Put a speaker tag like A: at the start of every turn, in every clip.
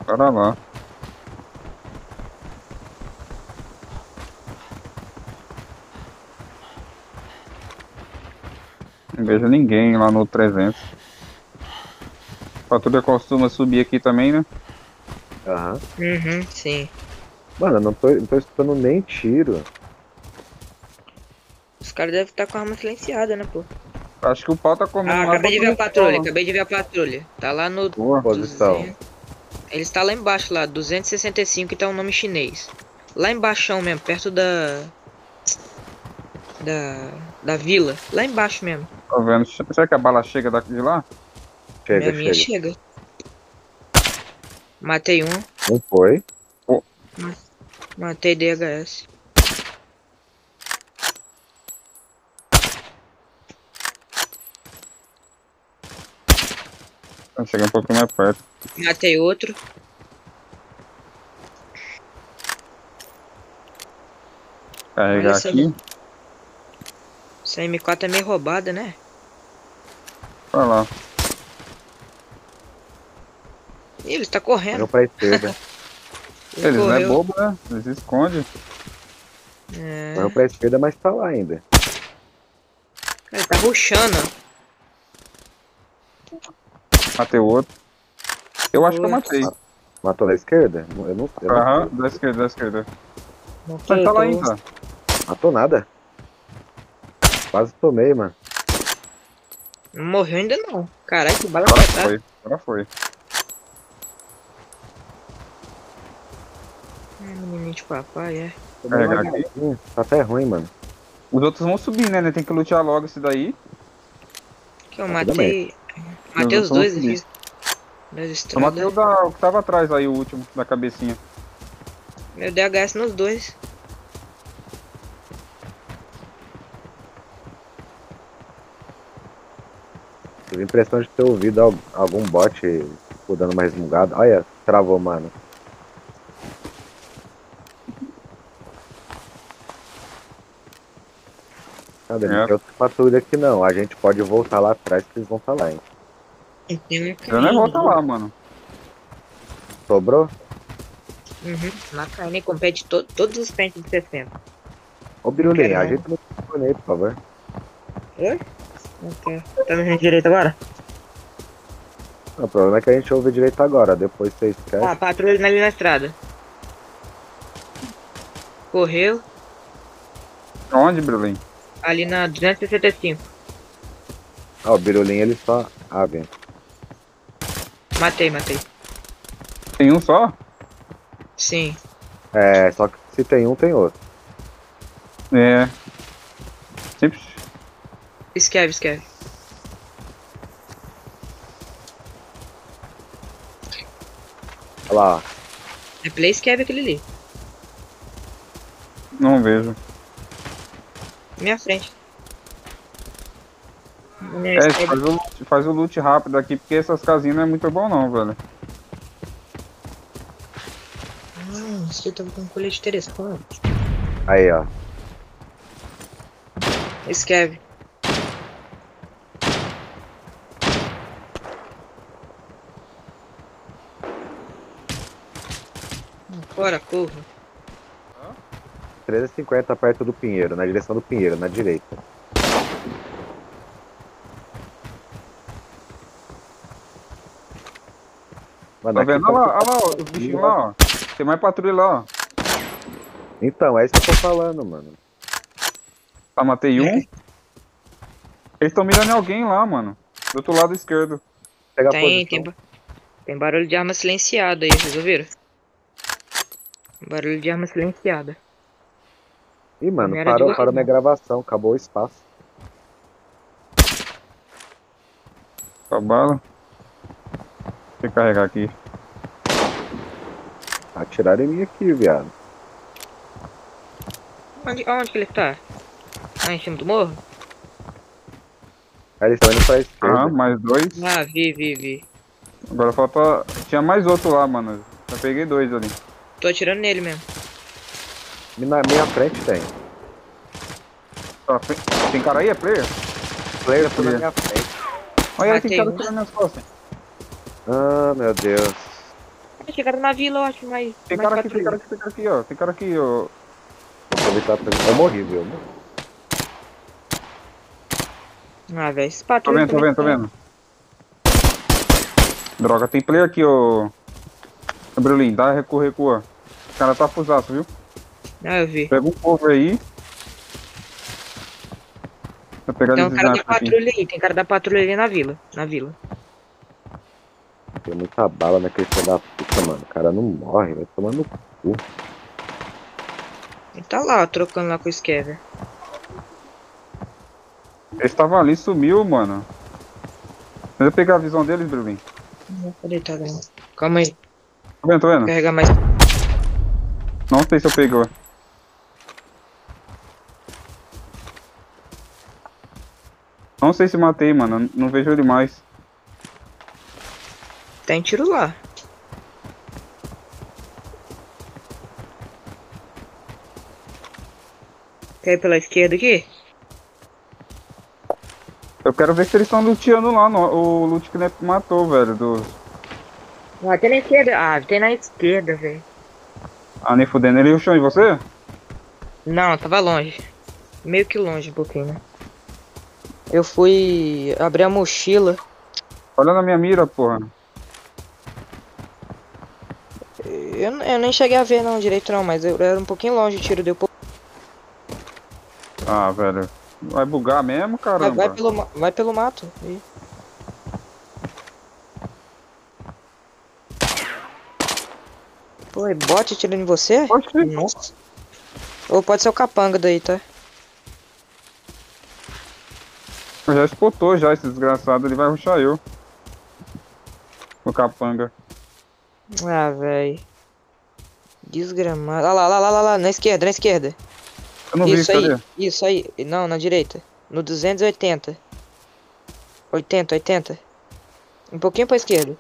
A: Para lá. Não vejo ninguém lá no 300. Patrulha costuma subir aqui também, né?
B: Aham.
C: Uhum, sim.
B: Mano, eu não tô escutando nem tiro.
C: Os caras devem estar com a arma silenciada, né, pô?
A: Acho que o pau tá
C: Ah,
A: comendo lá
C: acabei
A: pra
C: de ver a
A: onde
C: patrulha,
A: fala.
C: acabei de ver a patrulha. Tá lá no
A: Boa.
B: Posição.
C: 200. Ele está lá embaixo, lá, 265, e tá um nome chinês. Lá embaixo mesmo, perto da vila. Lá embaixo mesmo.
A: Tá vendo? Será que a bala chega daqui de lá?
B: Chega,
C: Minha
B: chega.
C: chega. Matei um.
B: Não foi.
A: Pô,
C: Matei DHS.
A: tá chegando um pouquinho mais perto.
C: Matei outro. Olha
A: Carregar
C: essa,
A: aqui.
C: essa M4 é meio roubada, né?
A: Pra lá.
C: Ih, ele tá
B: Correu
C: correndo.
B: pra esquerda.
C: Ele
A: Eles não é
C: correu.
A: bobo, né? Eles escondem.
B: Correu
C: É.
B: pra esquerda, mas tá lá ainda.
C: Cara, ele tá rushando.
A: Matei o outro. Eu acho que eu
C: Boa.
A: matei.
B: Matou na esquerda? Eu não
A: Aham,
B: sei.
A: da esquerda, da esquerda.
C: Matou,
A: Mas
C: eu
A: tá lá
C: tô...
A: ainda.
B: Matou nada. Quase tomei, mano.
C: Não morreu ainda não. Caralho, que bala
A: Agora
C: tá.
A: foi. Agora foi.
C: Menininho de papai, é.
B: Tomei uma
A: Carregar aqui.
B: galinha. Tá até ruim, mano.
A: Os outros vão subir, né? Tem que lutear logo esse daí.
C: Que eu
B: Tá tudo bem.
C: matei.
A: E os
C: Matei os
A: outros vão
C: dois
A: subir.
C: aqui. Das
A: Eu matei
C: estradas.
A: o que tava atrás aí, o último, da cabecinha.
C: Meu DHS nos dois.
B: Tive a impressão de ter ouvido algum bot tipo, dando uma resmungada. Olha, travou, mano. Cadê? Não
A: É.
B: tem outra patrulha aqui não. A gente pode voltar lá atrás que eles vão estar lá, hein?
C: E tem um
A: Já nem volta
C: caindo.
A: lá, mano.
B: Sobrou?
C: Uhum. Lá caindo compete todos os pentes de 60.
B: Ô,
C: Não
B: Birulinho,
C: quero não.
B: ajeita no telefone aí, por favor.
C: Oi? Não quero. Tá me vendo direito agora?
B: Não, o problema é que a gente ouve direito agora. Depois você esquece.
C: Ah, patrulha ali na estrada. Correu.
A: Onde, Berlim?
C: Ali na 265.
B: Ah, o Birulinho ele só. Ah, vem.
C: Matei, matei.
A: Tem um só?
C: Sim.
B: É, só que se tem um, tem outro.
A: É. Sempre.
C: Escreve, escreve.
B: Olha lá, ó.
C: É play escreve aquele ali.
A: Não vejo.
C: Minha frente. Minha
A: É,
C: esquerda.
A: faz o loot rápido aqui, porque essas casinhas não é muito bom não, velho.
C: Você tá com colete interessante.
B: Aí, ó.
C: Escreve. Fora, corra.
B: 350 perto do Pinheiro, na direção do Pinheiro, na direita. Mano,
A: Tá
B: aqui
A: vendo?
B: tá-
A: Olha lá, ó, os bichinhos lá, ó. Tem mais patrulha lá, ó.
B: Então, é isso que eu tô falando, mano.
A: Tá, matei um. Eles estão mirando em alguém lá, mano. Do outro lado esquerdo.
B: Pega a
C: Tem,
B: posição.
C: tem barulho de arma silenciada aí, vocês ouviram? Barulho de arma silenciada.
B: Ih, mano,
C: Não era de
B: parou
C: vocês,
B: minha
C: não.
B: gravação, acabou o espaço.
A: Tá bala. Deixa eu carregar aqui.
B: Atiraram em mim aqui, viado.
C: Onde que ele tá? Lá em cima do morro?
B: Aí eles estão indo pra
A: Aham,
B: esquerda.
A: mais dois.
C: Ah, vi.
A: Agora falta. Tinha mais outro lá, mano. Já peguei dois ali.
C: Tô atirando nele mesmo.
B: E na minha frente tem.
A: Tá, tem cara aí, é player?
B: Player tá na
A: Player.
B: minha frente.
A: Olha aí, tem
C: Matei
A: cara
C: um.
A: tirando nas costas.
B: Ah, meu Deus.
C: Chegaram na vila, eu acho, mas.
A: Tem
C: mais
A: cara aqui, tem cara
C: patrulha.
A: aqui, tem cara aqui, ó. Tem cara aqui, ó.
B: Ele tá preso. Eu morri, viu?
C: Ah, velho, esses
A: Tô
C: patrulhas
A: vendo, tô
C: também.
A: vendo, tô vendo. Droga, tem player aqui, ô. Brulinho, dá recua, recua. O cara tá fusaço, viu?
C: Ah, eu vi.
A: Pega um cover aí. Vou pegar
C: Tem
A: eles
C: um cara da
A: sniper aqui.
C: patrulha aí, tem cara da patrulha ali na vila. Na vila.
B: Tem muita bala naquele filho da puta, mano. O cara não morre, vai tomando no cu.
C: Ele tá lá, ó, trocando lá com o Scaver.
A: Eles estavam ali, sumiu, mano. Deixa eu pegar a visão deles, Brulinho.
C: Cadê tá vendo? Calma aí,
A: Tô vendo, tô
C: vou
A: vendo.
C: carregar mais.
A: Não sei se eu peguei. Não sei se matei, mano. Não vejo ele mais.
C: Tem tiro lá. Quer ir pela esquerda aqui?
A: Eu quero ver se eles estão luteando lá. O loot que o Nep matou, velho.
C: Ah, tem na esquerda. Ah, tem na esquerda, velho.
A: Ah, nem fudendo. Ele rushou em você?
C: Não, tava longe. Meio que longe um pouquinho, né? Eu fui abrir a mochila.
A: Olha na minha mira, porra.
C: Eu nem cheguei a ver não direito não, mas eu era um pouquinho longe, o tiro deu pouco.
A: Ah, velho. Vai bugar mesmo,
C: Vai,
A: caramba?
C: vai pelo mato. Ih. Pô, é bot atirando em você?
A: Oxi.
C: Nossa. Ou pode ser o capanga daí, tá?
A: Já spotou já esse desgraçado. Ele vai rushar eu. O capanga.
C: Ah, velho. Desgramado. Ah lá, na esquerda, na esquerda.
A: Eu não vi,
C: Isso aí,
A: cadê?
C: isso aí. Não, na direita. No 280. 80. Um pouquinho pra esquerda.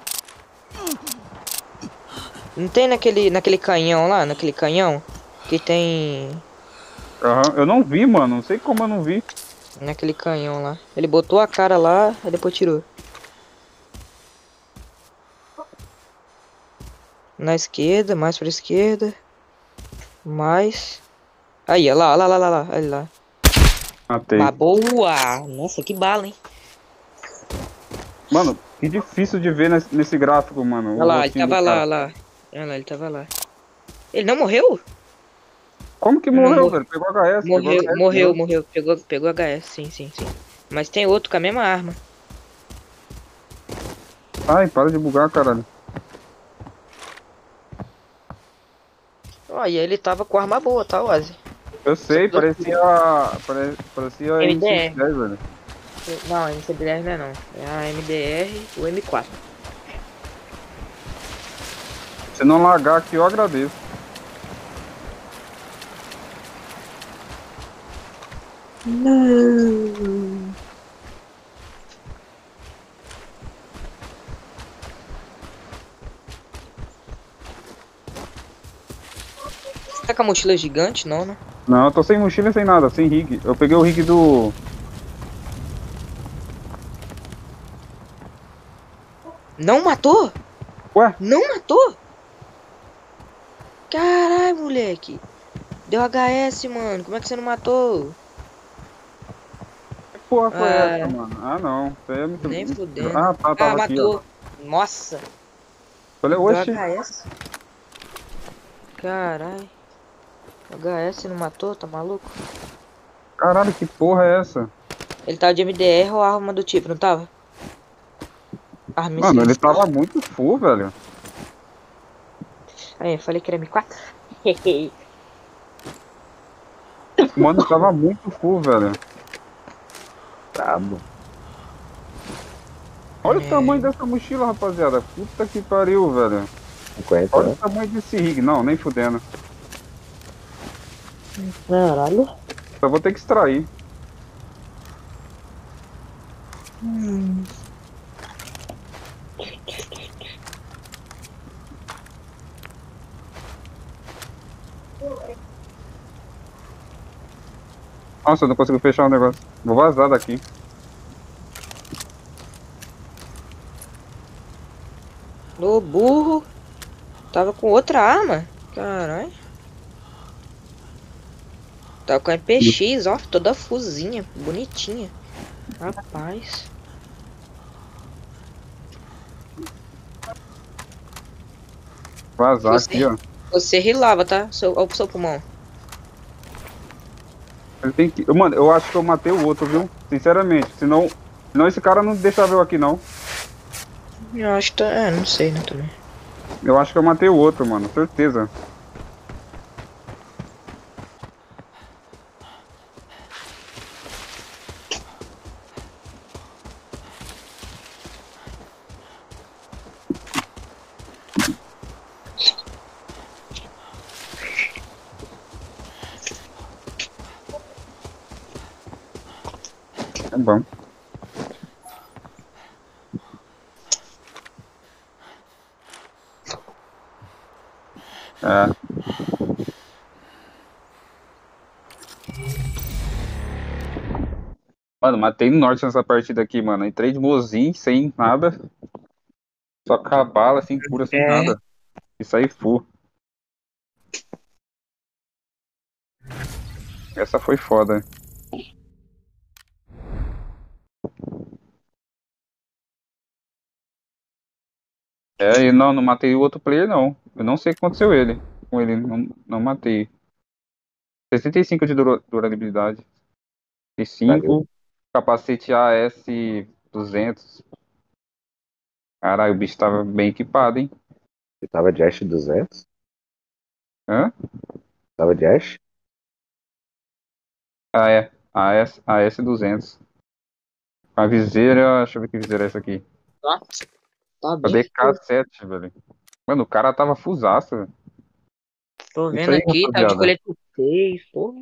C: Não tem naquele canhão lá, naquele canhão? Que tem...
A: Aham. Eu não vi, mano. Não sei como eu não vi.
C: Naquele canhão lá. Ele botou a cara lá, aí depois tirou. Na esquerda, mais pra esquerda. Mais... Aí, olha lá. Olha lá.
A: Matei.
C: Ah, boa! Nossa, que bala, hein?
A: Mano, que difícil de ver nesse gráfico, mano.
C: Olha
A: O
C: lá, ele
A: rostinho do
C: tava
A: cara.
C: lá. Olha lá, ele tava lá. Ele não morreu?
A: Como que
C: Não,
A: morreu, velho? Pegou HS, pegou HS.
C: Morreu. Pegou HS, sim. Mas tem outro com a mesma arma.
A: Ai, para de bugar, caralho.
C: Ó, e ele tava com arma boa, tá, Ozzy?
A: Eu sei,
C: Só que
A: parecia. Parecia
C: MDR.
A: M10, velho.
C: Não, a MCDR não é não. É a MDR, o M4.
A: Se não lagar aqui, eu agradeço.
C: Não. Tá com a mochila gigante, não, né?
A: Não, eu tô sem mochila e sem nada, sem rig. Eu peguei o rig do.
C: Não matou?
A: Ué?
C: Não matou? Caralho, moleque. Deu HS, mano. Como é que você não matou?
A: Que porra foi
C: Ah,
A: essa, mano? Ah, não. Isso aí é muito.
C: nem fudendo.
A: Ah, tá, tava aqui, ó.
C: Matou. Nossa.
A: Falei,
C: Deu
A: oxi.
C: HS. Caralho. HS não matou? Tá maluco?
A: Caralho, que porra é essa?
C: Ele tava de MDR ou arma do tipo, não tava? Arma
A: Mano, ele
C: celestial.
A: tava muito full, velho.
C: Aí, eu falei que era M4.
A: Mano, tava muito full, velho.
B: Brabo.
A: Olha o tamanho dessa mochila, rapaziada. Puta que pariu, velho.
B: 50,
A: Olha
B: né?
A: o tamanho desse rig. Não, nem fudendo.
C: Caralho.
A: Só vou ter que extrair. Nossa, eu não consigo fechar o negócio. Vou vazar daqui.
C: Ô burro. Tava com outra arma. Caralho. Tava com a MPX, ó, toda fuzinha, bonitinha. Rapaz.
A: Vazar aqui, ó.
C: Você rilava, tá? Ó, o seu pulmão.
A: Ele tem que... Mano, eu acho que eu matei o outro, viu? Sinceramente. Senão esse cara não deixava eu aqui, não.
C: Eu acho que tá. É, não sei, né, também.
A: Eu acho que eu matei o outro, mano. Certeza. Tá bom. É. Mano, matei no norte nessa partida aqui, mano. Entrei de mozinho, sem nada. Só com a bala, sem cura, sem
C: É.
A: nada. E saí full. Essa foi foda. É, e não matei o outro player, não. Eu não sei o que aconteceu com ele. Não matei. 65 de durabilidade. E
B: Valeu.
A: 5 capacete AS 200. Caralho, o bicho tava bem equipado, hein?
B: Você tava de Ash 200?
A: Hã?
B: Tava de Ash?
A: Ah, é. AS 200. Com a viseira. Deixa eu ver que viseira é essa aqui.
C: Tá, tá
A: A
C: bem.
A: DK7, velho. Mano, o cara tava fuzaço, velho.
C: Tô
A: Isso
C: vendo
A: aí,
C: aqui, tá de
A: rapaziada.
C: colete 6, porra.